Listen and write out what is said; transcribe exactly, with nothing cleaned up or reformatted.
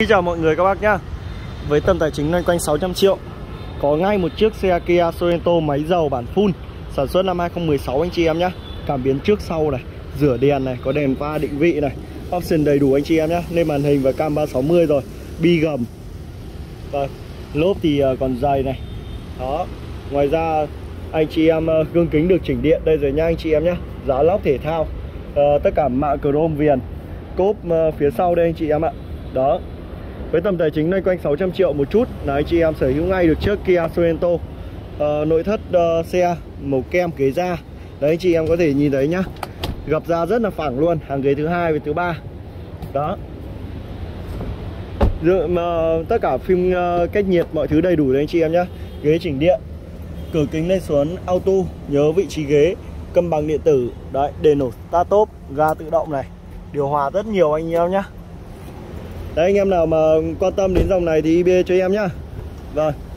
Xin chào mọi người các bác nhá. Với tầm tài chính loanh quanh sáu trăm triệu, có ngay một chiếc xe Kia Sorento máy dầu bản full, sản xuất năm hai không một sáu anh chị em nhá. Cảm biến trước sau này, rửa đèn này, có đèn pha định vị này, option đầy đủ anh chị em nhá. Lên màn hình và cam ba sáu mươi rồi, bi gầm. Vâng, lốp thì còn dày này. Đó. Ngoài ra anh chị em gương kính được chỉnh điện đây rồi nha anh chị em nhá. Giá lóc thể thao, uh, tất cả mạ chrome viền, cốp uh, phía sau đây anh chị em ạ. Đó. Với tầm tài chính loanh quanh sáu trăm triệu một chút là anh chị em sở hữu ngay được chiếc Kia Sorento. uh, Nội thất uh, xe màu kem kế da. Đấy anh chị em có thể nhìn thấy nhá, gập da rất là phẳng luôn, hàng ghế thứ hai và thứ ba. Đó. Dự, mà, tất cả phim uh, cách nhiệt mọi thứ đầy đủ đấy anh chị em nhá. Ghế chỉnh điện, cửa kính lên xuống auto, nhớ vị trí ghế, cân bằng điện tử, đấy, đèn nổ start top, ga tự động này, điều hòa rất nhiều anh em nhá. Đấy, anh em nào mà quan tâm đến dòng này thì i bê cho em nhá. Rồi.